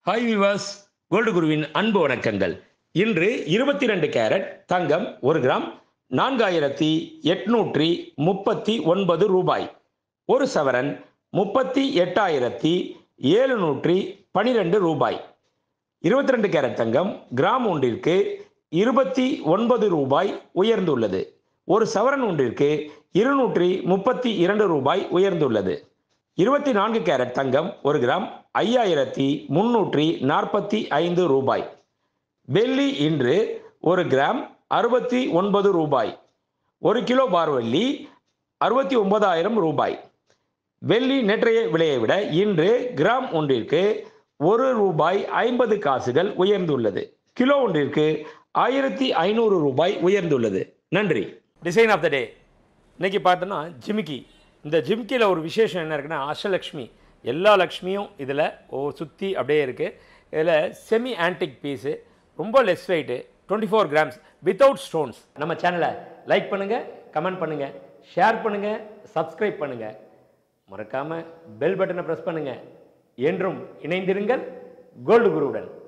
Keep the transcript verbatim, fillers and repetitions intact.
Hi விவாஸ், gold குருவின் அன்பு வணக்கங்கள். இன்று இருபத்தி ரெண்டு கேரட் தங்கம் ஒரு கிராம் நான்காயிரத்தி எட்நூற்றி முப்பத்தி ஒன்பது ரூபாய். ஒரு சவரன் முப்பத்தி எட்டாயிரத்தி ஏழுநூற்றி பனிரெண்டு ரூபாய். இருபத்தி ரெண்டு கேரட் தங்கம் கிராம் ஒன்றிற்கு இருபத்தி ஒன்பது ரூபாய் உயர்ந்துள்ளது. ஒரு சவரன் ஒன்றிற்கு இருநூற்றி முப்பத்தி இரண்டு ரூபாய் உயர்ந்துள்ளது. இருபத்தி நான்கு கேரட் தங்கம் ஒரு கிராம் ஐயாயிரத்தி முன்னூற்றி நாற்பத்தி ஐந்து ரூபாய். வெள்ளி இன்று ஒரு கிராம் அறுபத்தி ஒன்பது ரூபாய். ஒரு கிலோ பார் வெள்ளி அறுபத்தி ஒன்பதாயிரம் ரூபாய். வெள்ளி நேற்றைய விலையை விட இன்று கிராம் ஒன்றிற்கு ஒரு ரூபாய் ஐம்பது காசுகள் உயர்ந்துள்ளது. கிலோ ஒன்றிற்கு ஆயிரத்தி ஐநூறு ரூபாய் உயர்ந்துள்ளது. நன்றி. டிசைன் ஆஃப் த டே இன்னைக்கு பார்த்தோன்னா ஜிமிக்கி. இந்த ஜிமிக்கியில் ஒரு விசேஷம் என்ன இருக்குன்னா, அஷ்டலக்ஷ்மி எல்லா லக்ஷ்மியும் இதில் ஒரு சுற்றி அப்படியே இருக்குது. இதில் செமி ஆன்டிக் பீஸு, ரொம்ப less weight, twenty four grams without stones. நம்ம சேனலை லைக் பண்ணுங்கள், கமெண்ட் பண்ணுங்கள், ஷேர் பண்ணுங்கள், சப்ஸ்கிரைப் பண்ணுங்கள், மறக்காமல் பெல் பட்டனை ப்ரெஸ் பண்ணுங்கள். என்றும் இணைந்திருங்கள் கோல்டு குருவுடன்.